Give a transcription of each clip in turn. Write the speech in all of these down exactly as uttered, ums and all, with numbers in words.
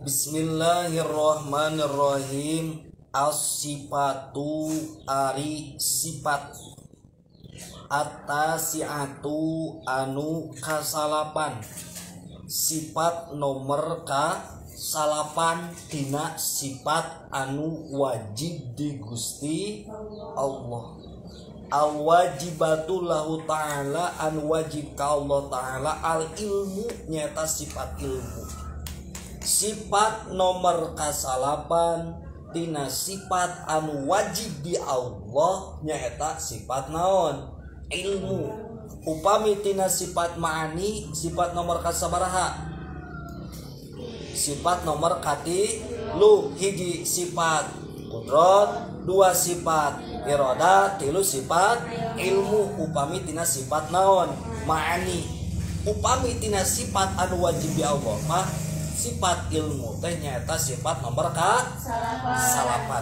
Bismillahirrahmanirrahim. As-sifatu ari sifat At-tasi'atu anu kasalapan. Sifat nomor ka salapan tina sifat anu wajib di Gusti Allah. Al-wajibatu lahu ta'ala, an wajib ka Allah ta'ala. Al-ilmu nyata sifat ilmu. Sifat nomor kasalapan tina sifat anu wajib di Allah nyata sifat naon? Ilmu. Upami tina sifat ma'ani sifat nomor kasabaraha? Sifat nomor kati lu hiji sifat kudrat, dua sifat iroda, tilu sifat ilmu. Upami tina sifat naon? Ma'ani. Upami tina sifat anu wajib di Allah mah sifat ilmu teh nyata sifat nomor ka salapan.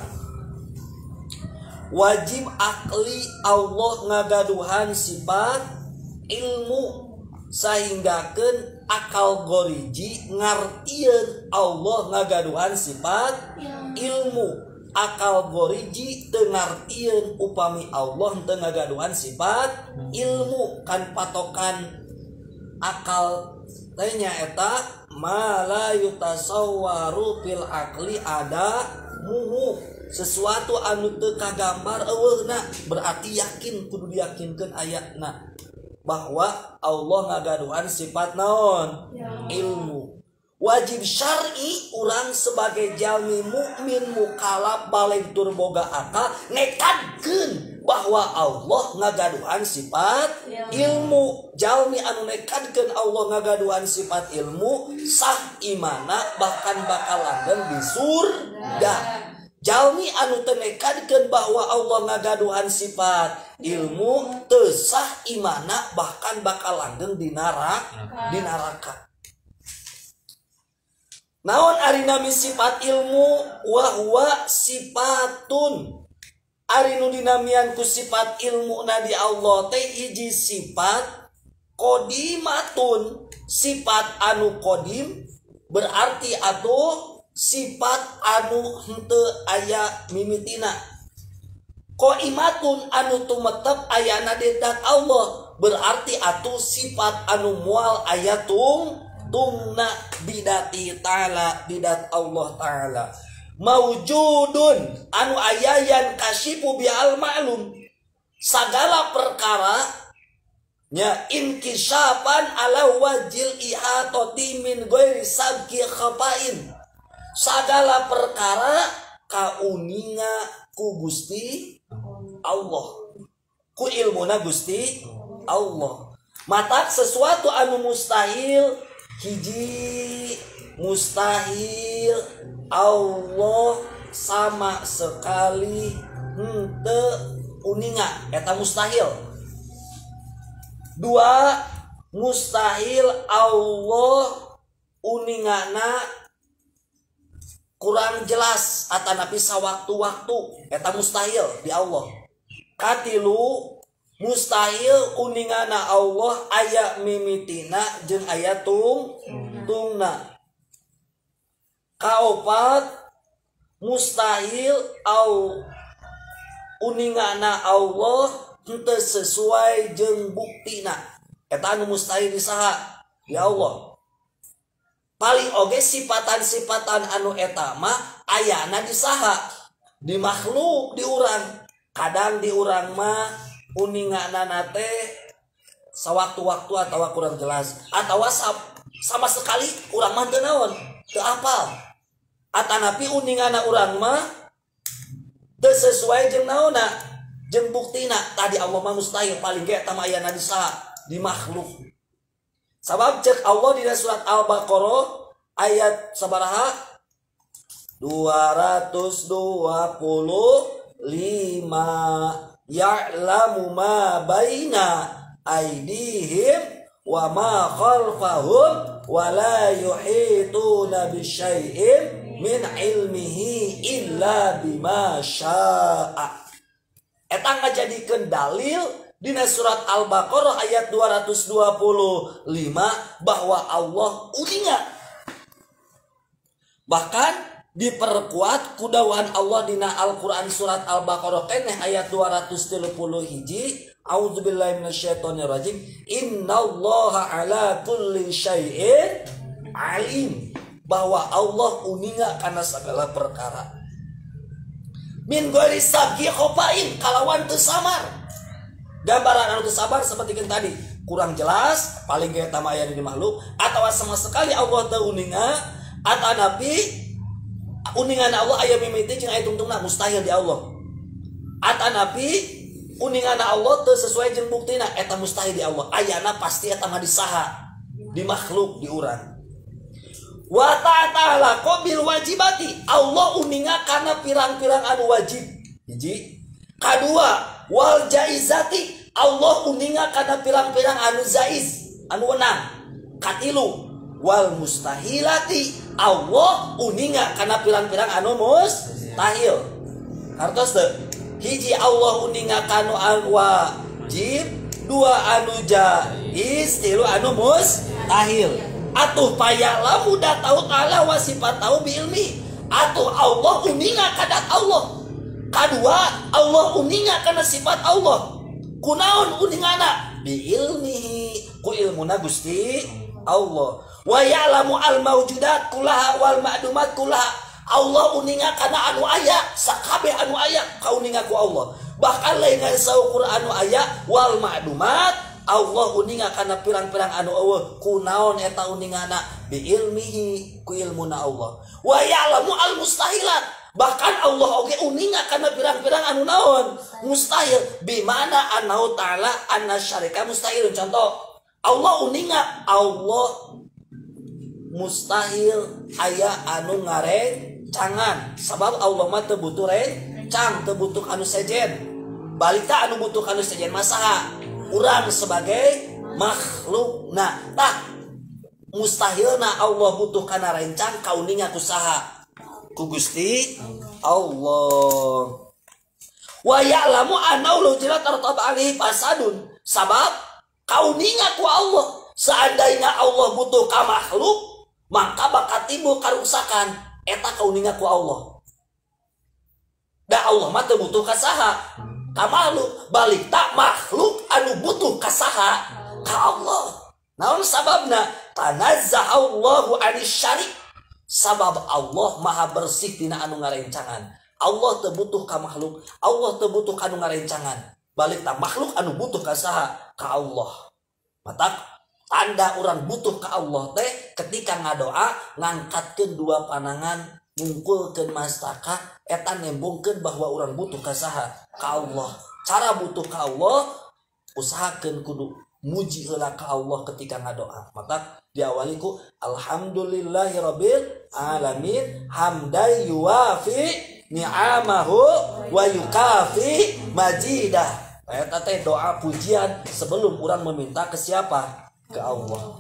Wajib akli Allah ngagaduhan sifat ilmu sehinggakeun akal goriji ngartieun Allah ngagaduhan sifat ilmu. Akal goriji teu ngartieun upami Allah teu ngagaduhan sifat ilmu. Kan patokan akal teh nyaeta mala yutasawwaru fil akli ada muhu, sesuatu anu teu kagambar eueuna. Berarti yakin, kudu diyakinkeun ayatna bahwa Allah ngagaduhan sifat naon? Ilmu. Wajib syar'i urang sebagai jalmi mukmin mukallaf balik tur boga akal nekadkeun bahwa Allah ngagaduhan sifat ilmu. Jalmi anu nekadkeun Allah ngagaduhan sifat ilmu sah imana bahkan bakal langgeng di surga. Jalmi anu teu nekadkeun bahwa Allah ngagaduhan sifat ilmu teu sah imana bahkan bakal langgeng di neraka, di neraka. Naon ari nami sifat ilmu? Wa huwa sifatun. Ari nu dinamian ku sifat ilmu na di Allah teh hiji sifat qodimatun, sifat anu qadim berarti atuh sifat anu henteu aya mimitina. Qaimatun anu tumetep ayana di zat Allah berarti atuh sifat anu moal aya tung tungna bidati ta'ala, bidat Allah ta'ala. Maujudun anu ayayan kasyifu bi'al ma'lum, segala perkara nya inkisyapan ala wajil ihatoti min ghairi sabki khafain. Segala perkara kauninga ku Gusti Allah, ku ilmuna Gusti Allah. Matak sesuatu anu mustahil, hiji mustahil Allah sama sekali henteu uninga eta mustahil. Dua mustahil Allah uningana kurang jelas atanapi sawaktu-waktu eta mustahil di Allah. Katilu mustahil uningana Allah aya mimitina jeung aya tung tungna. Kaopat mustahil au uningana Allah henteu sesuai jeung buktina. Eta anu mustahil di saha? Di Allah. Paling oge sifatan-sifatan anu eta mah ayana di saha? Di makhluk, di urang. Kadang di urang mah uningana nate sawaktu-waktu atawa kurang jelas atawa sama sekali urang mah teu naon? Teu apal. Atanapi uningana urang mah teu sesuai jeung naonna? Jeung buktina. Tadi Allah mah mustahil paling ge eta mah ayana di saha? Di makhluk. Sabab cek Allah di surat Al-Baqarah ayat sabaraha? dua ratus dua puluh lima. Ya'lamu ma baina aydihim wa ma khalfahum wa la yuhituna bisyai'in min ilmihi illa bima syaa. Eta ngajadikeun dalil dina surat Al-Baqarah ayat dua ratus dua puluh lima bahwa Allah uninga Bahkan diperkuat kudawan Allah dina Al-Quran surat Al-Baqarah keneh ayat dua ratus tiga puluh hiji. A'udzubillahi minasyaitonirrajim. Innallaha ala kulli syai'in alim. Bahwa Allah uninga karena segala perkara. Min ghairi sabqi khofain, kalawan teu samar. Gambaran anu teu sabar seperti yang tadi, kurang jelas, paling ge eta mah aya di makhluk atawa sama sekali Allah teu uninga, atau nabi uningan Allah aya mimiti jeung aya tungtungna mustahil di Allah. Atau nabi uningan Allah teu sesuai jeung buktina eta mustahil di Allah. Ayana pasti eta mah disaha, di makhluk, di urang. Wa ta'ala qabil wajibati, Allah uninga karena pirang-pirang anu wajib. Hiji. Kadua, wal jaizati, Allah uninga karena pirang-pirang anu jaiz, anu wenang. Katilu, wal mustahilati, Allah uninga karena pirang-pirang anu mustahil. Kartos teu? Hiji Allah uninga kanu anu wajib, dua anu jaiz, tilu anu mustahil. Atuh payala muda tahu ta'ala wasifat tahu biilmi. Atuh Allah uninga kadat Allah. Kadua Allah uninga karena sifat Allah. Kunaon uningana biilmihi, ku ilmuna Gusti Allah. Wa ya'lamu al maujudat kullaha wal ma'dumat kullaha. Allah uninga karena anu aya, sakabe anu aya kauninga ku Allah. Bahkan lain saukur anu aya wal ma'dumat, Allah uninga karena pirang-pirang anu eueuh kunaon eta uningana bi ilmihi, ku ilmuna Allah. Wa ya'lamu al mustahilat, bahkan Allah oge uninga karena pirang-pirang anu naon mustahil, bi mana annahu ta'ala anna syarika mustahil. Contoh, Allah uninga Allah mustahil aya anu ngarencangan, sabab Allah mah teu butuh rencang, teu butuh anu sejen. Balita anu butuh anu sejen masaha urang sebagai makhluk. Nah, tah mustahilna Allah butuh kana rencang kauninga kusaha ku Gusti Allah. Wa ya'lamu annahu law jala tartab alaihi fasadun, sabab kauninga ku Allah. Seandainya Allah butuh ka makhluk, maka bakal timbul karusakan. Eta kauninga ku Allah. Da Allah mah teu butuh ka saha? Ka makhluk. Balik tak makhluk anu butuh ka saha? Ka Allah. Naon sababna? Tanazzahallahu anis syarik. Sabab Allah maha bersih tina anu ngarencangan. Allah teu butuh ka makhluk, Allah teu butuh ka anu ngarencangan. Balik tak makhluk anu butuh ka saha? Ka Allah. Matak tanda orang butuh ka Allah teh ketika ngadoa ngangkatkeun dua panangan, ngungkulkeun mastaka, eta nembongkeun bahwa orang butuh ka saha? Ka Allah. Cara butuh ka Allah, usahakeun kudu muji heula ka Allah ketika ngadoa. Maka diawali ku alhamdulillahirabbil alamin hamdan yuwafi ni'amahu wa yukafi majidah. Eta teh doa pujian sebelum orang meminta ke siapa? Ke Allah.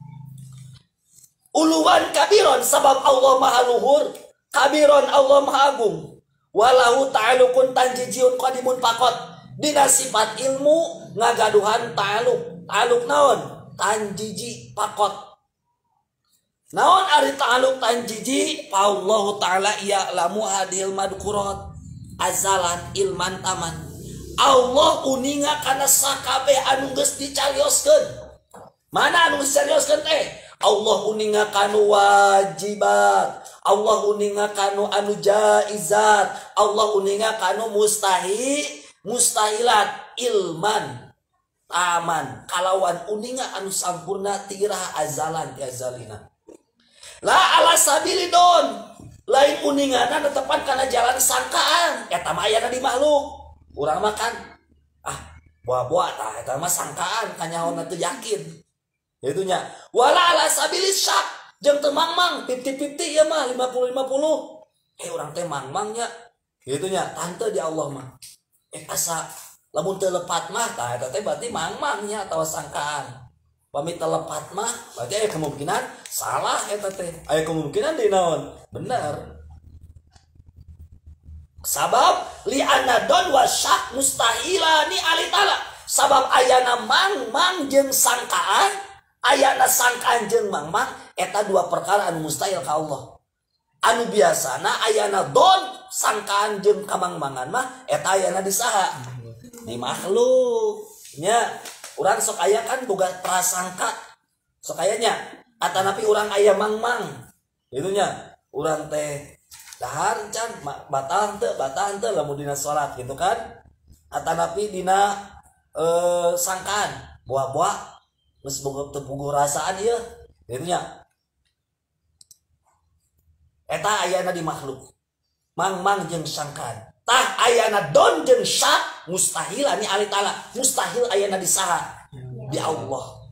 Uluwan kabiron, sabab Allah maha luhur, kabiron Allah maha agung. Walahu ta'alukun tanjijiun qadimun pakot. Dina sifat ilmu ngagaduhan ta'aluk. Ta'aluk naon? Tanjiji pakot. Naon ari ta'aluk tanjiji? Allah ta'ala ya'lamu hadil madkurat azalan ilman taman. Allah uninga kana sakabe anu geus dicarioskeun. Mana anu geus dicarioskeun teh? Allah uninga kanu wajibat, Allah uninga kanu anu jaizat, Allah uninga kanu mustahil, mustahilat ilman taman. Kalawan uninga anu sampurna tirah azalan ti azalina. La ala sabilidon, lain uningana netepan kana jalan sangkaan, eta mah aya di makhluk. Urang makan ah buah-buah tah eta mah sangkaan kanyaona teu yakin. Itunya wala ala sabilis syak jeung teu mangmang fifty fifty ieu mah lima puluh lima puluh. Eh urang teh mangmangnya. Itunya tante di Allah mah. Eh asa lamun teu lepat mah tah eta teh berarti mangmangnya atawa sangkaan. Pamit teu lepat mah berarti aya kemungkinan salah eta teh. Aya kemungkinan di naon? Bener. Sabab li anadon wasyak mustahilani alitala. Sabab ayana mang-mang jeung sangkaan, ayana sangkaan jeung mang-mang, eta dua perkara anu mustahil ka Allah. anu biasana ayana don sangkaan jeung kamangmangan mah eta ayana di saha di makhluk nya. Urang sok aya kan boga prasangka sok ayanya atanapi urang aya mangmang gitunya. Urang teh dahar can batal teu batal teu lamun dina salat gitu kan, atanapi dina eh, sangkaan buah-buah geus boga teu puguh rasaan ieu gitunya. Eta ayana di makhluk mang-mang jeung sangkaan. Tah ayana don jeung syak mustahil ani ali taala mustahil ayana di saha di Allah.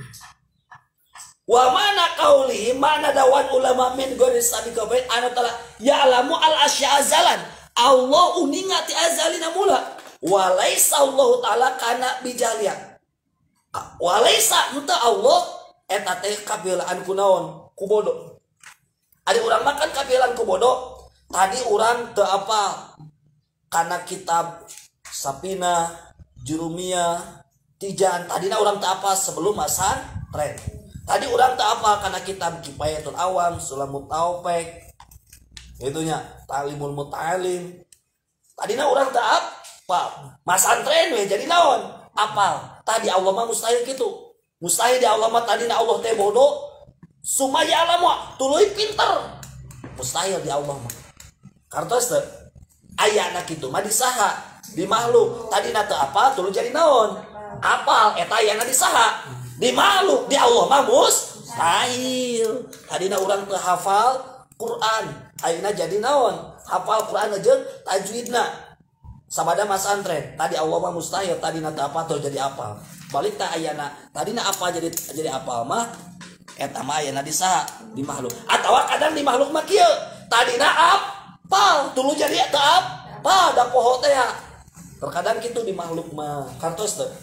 Wa mana qauli mana dawan ulama min ghairi sabiqa bait anu tala ya'lamu al asya azalan Allah uninga ti azalina mula wa laisa Allah taala kana bijalia wa laisa muta Allah eta teh kabelaan kunaon ku bodoh. Adi urang makan kabelaan ku bodoh tadi urang teu apa kana kitab Sapina Jurumiyah Tijan tadina urang teu apa sebelum masan tren. Tadi orang tak apa karena kitab Kifayatul Awam, Sulamut Taufik, itunya Talimul Muta'alim. Tadinya orang tak apa, mas antren we jadi naon? Apal. Tadi Allah mah mustahil gitu. Mustahil di Allah mah tadinya Allah teh bodoh. Sumaya Allah mah tuluy pinter. Mustahil di Allah mah. Kartos teh ayana kitu mah di saha? Di makhluk. Tadina teu apa tuluy jadi naon? Apal eta ayana di saha? Di makhluk, di Allah mah mustahil. Hadina urang teu hafal Quran, ayeuna jadi naon? Hafal Quran jeung tajwidna. Sabada mas antren, tadi Allah mah mustahil, tadina teu apa teu jadi apal. Balik ta ayana, tadina apa jadi jadi apal mah eta mah ayeuna di saha? Di makhluk. Atawa kadang di makhluk mah kieu, tadina apal, tuluy jadi teu apal, da poho teh. Terkadang kitu di makhluk mah. Kantos teu?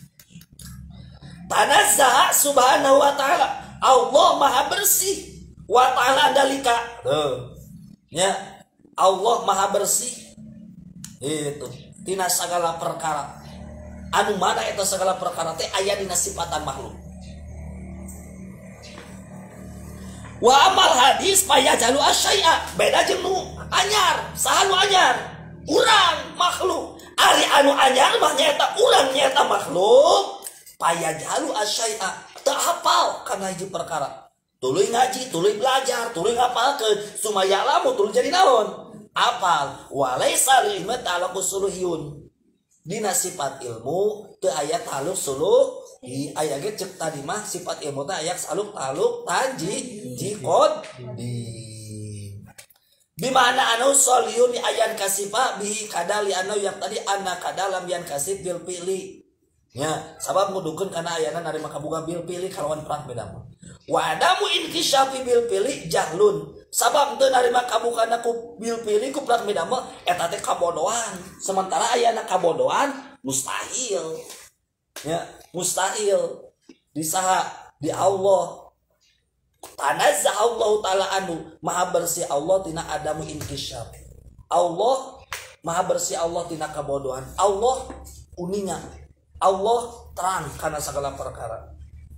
Tanazzaha subhanahu wa ta'ala Allah maha bersih wa ta'ala dalika tuh ya Allah maha bersih itu tina segala perkara anu mana eta segala perkara teh aya dina sifatan makhluk. Wa amal hadis paya jalu asyai'a beda jeung nu anyar saha nu anyar urang makhluk ari anu anyar mah nyaeta urang nyaeta makhluk. Paya jalu asyai'a teu hafal kana hiji perkara. Tuluy ngaji, tuluy belajar, tuluy ngapalkeun, sumaya lamu tuluy jadi naon? Apal. Walaisa ilmu ta'ala kusuluhiyun. Dina sifat ilmu teu aya taluk suluhi. Aya ge ceuk tadi mah sifat ilmu teh aya saluk taluk taji jikod di. Bimana anu soliyun di ayan kasifa bihi kadal li anu yang tadi anna kadalam yan kasif bil pilih. Ya, sabab ngudukeun kana ayana narima kaboga bil pilih kalawan perang beda mah. Wa adamu inkisyafi bil pilih jahlun. Sabab teu narima kabukana ku bil pilih ku perang beda mah eta teh kabodohan. Sementara ayana kabodohan mustahil. Ya, mustahil. Di saha? Di Allah. Tanazzah Allah taala anu maha bersih Allah tina adamu inkisyaf. Allah maha bersih Allah tina kabodohan. Allah uninga. Allah terang karena segala perkara.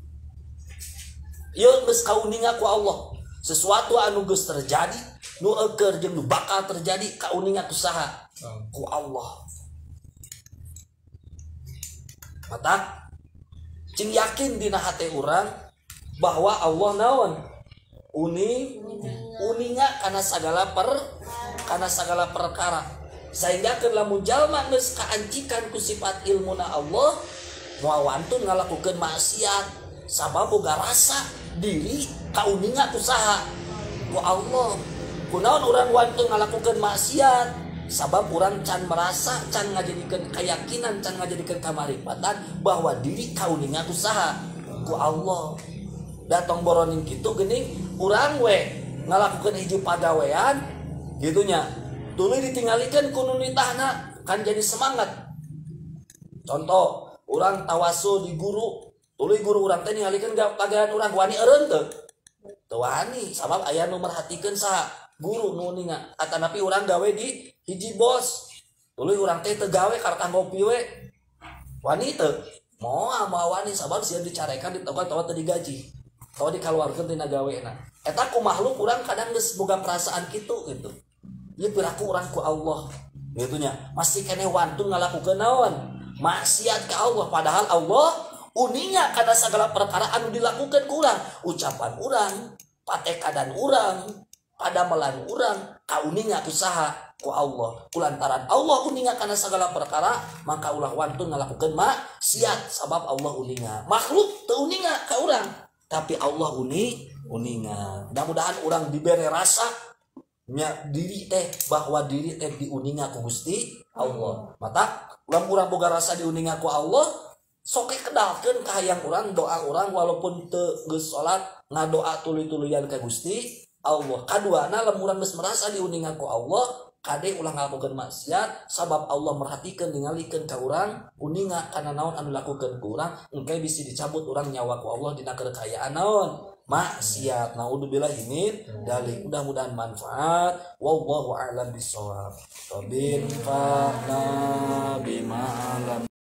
Ieu geus kauninga ku Allah. Sesuatu anu geus terjadi, nu eukeur jeung nu bakal terjadi kauninga ku saha? Ku Allah. Mata cing yakin dina hate urang bahwa Allah naon? Uni uninga karena segala per karena segala perkara. Sehingga ke lamun jalma geus kaancikan ku sifat ilmuna Allah moal wantun ngalakukeun maksiat sabab boga rasa diri kauninga ku saha ku Allah. Kunaon urang wantun ngalakukeun maksiat sabab urang can merasa can ngajadikeun keyakinan can ngajadikeun kamarifatan bahwa diri kauninga ku saha ku Allah. Datang boroning kitu geuning urang we ngalakukeun hiji pagawean gitunya. Tuluy ditinggalikeun ku nu nitahna kan jadi semangat. Contoh, urang tawasul di guru, tuluy guru urang teh ningalikeun pagawean urang wani eureun teu? Teu wani, sabab aya nu merhatikeun saha? Guru nu ninga. Atanapi urang gawe di hiji bos. Tuluy urang teh teu gawe karena ngopi we. Wani teu? Moal moal wani sabab sieun dicarekan di tempat tawa teu digaji. Tawa dikaluarkeun tina gaweana. eta ku makhluk urang kadang geus boga perasaan kitu gitu. Ieu piraku urang ku Allah gitu nya. Masih kene wantun ngalakukeun naon? Maksiat ka Allah, padahal Allah uninga kana sagala perkara anu dilakukeun ku urang. Ucapan urang, patekadan urang, padamelan urang, kauninga usaha ku Allah. Kulantaran Allah uninga kana segala perkara, maka ulah wantun ngalakukeun maksiat sabab Allah uninga. Makhluk teu uninga ka urang, tapi Allah uni uninga. Mudah-mudahan urang dibere rasa nya diri teh bahwa diri teh diuninga ku Gusti Allah. Mata urang-urang boga rasa diuninga ku Allah, sok kedalkeun ka hayang urang doa urang walaupun teu geus salat ngadoa tuluy-tuluyan ka Gusti Allah. Kaduana lamun urang geus merasa diuningan ku Allah, kade ulah ngalakukeun maksiat sabab Allah merhatikeun ningalikeun ka urang uninga kana naon anu lakukeun ku urang engke bisi dicabut urang nyawa ku Allah dina kekayaan naon maksiat. Naudzubillahi min dzalik. Mudah-mudahan manfaat. Wallahu a'lam bishawab. Tabin fa